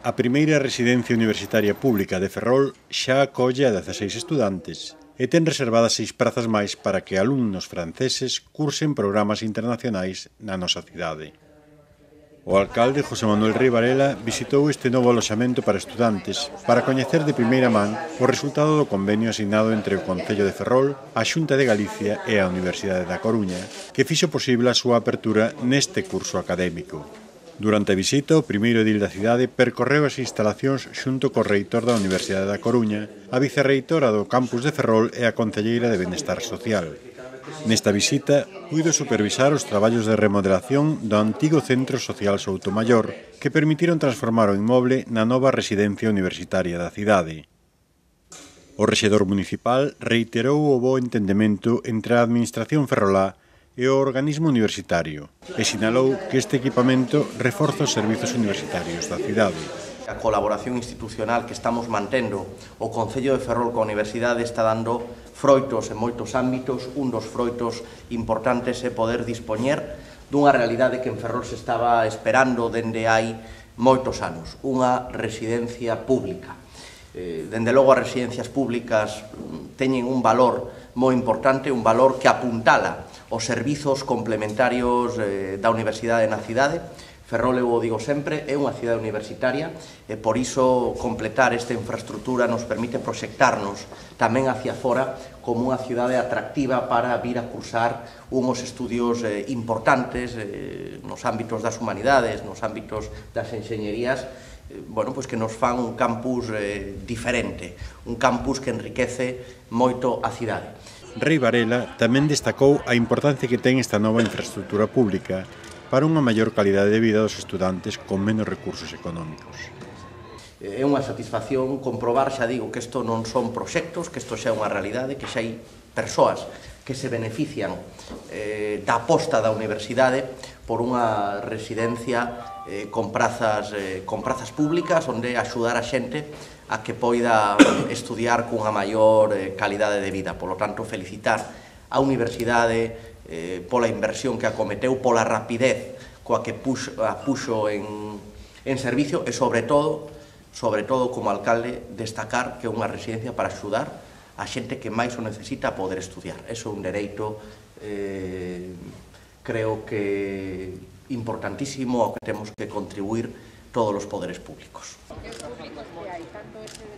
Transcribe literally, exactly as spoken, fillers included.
A primeira residencia universitaria pública de Ferrol xa acolle a dezaseis estudantes e ten reservadas seis prazas máis para que alumnos franceses cursen programas internacionais na nosa cidade. O alcalde José Manuel Rei Varela visitou este novo aloxamento para estudantes para coñecer de primeira man o resultado do convenio asignado entre o Concello de Ferrol, a Xunta de Galicia e a Universidade da Coruña, que fixo posible a súa apertura neste curso académico. Durante a visita, o primeiro edil da cidade percorreu as instalacións xunto co reitor da Universidade da Coruña, a vicerreitora do campus de Ferrol e a concelleira de Benestar Social. Nesta visita, puido supervisar os traballos de remodelación do antigo Centro Social Soutomaior, que permitiron transformar o inmoble na nova residencia universitaria da cidade. O rexedor municipal reiterou o bo entendemento entre a administración ferrolá e o organismo universitario, e sinalou que este equipamento reforza os servizos universitarios da cidade. A colaboración institucional que estamos mantendo o Concello de Ferrol coa Universidade está dando froitos en moitos ámbitos. Un dos froitos importantes é poder dispoñer dunha realidade que en Ferrol se estaba esperando dende hai moitos anos, unha residencia pública. Dende logo as residencias públicas teñen un valor moi importante, un valor que apuntala os servizos complementarios da universidade na cidade. Ferrol, eu o digo sempre, é unha cidade universitaria e por iso completar esta infraestructura nos permite proxectarnos tamén hacia fora como unha cidade atractiva para vir a cursar unhos estudios importantes nos ámbitos das humanidades, nos ámbitos das enxeñerías, bueno, pois que nos fan un campus diferente, un campus que enriquece moito a cidade. Rei Varela tamén destacou a importancia que ten esta nova infraestructura pública para unha maior calidade de vida dos estudantes con menos recursos económicos. É unha satisfacción comprobar, xa digo, que isto non son proxectos, que isto xa é unha realidade, que xa hai persoas que se benefician eh, da aposta da universidade por unha residencia eh, con, prazas, eh, con prazas públicas onde axudar a xente a que poida estudiar cunha maior eh, calidade de vida. Por lo tanto, felicitar a universidade eh, pola inversión que acometeu, pola rapidez coa que puxo, a puxo en, en servicio e, sobre todo, sobre todo, como alcalde, destacar que é unha residencia para axudar a xente que máis o necesita a poder estudiar. Eso é un dereito, eh, creo que importantísimo ao que temos que contribuir todos os poderes públicos. ¿Qué públicos que hay? Tanto ese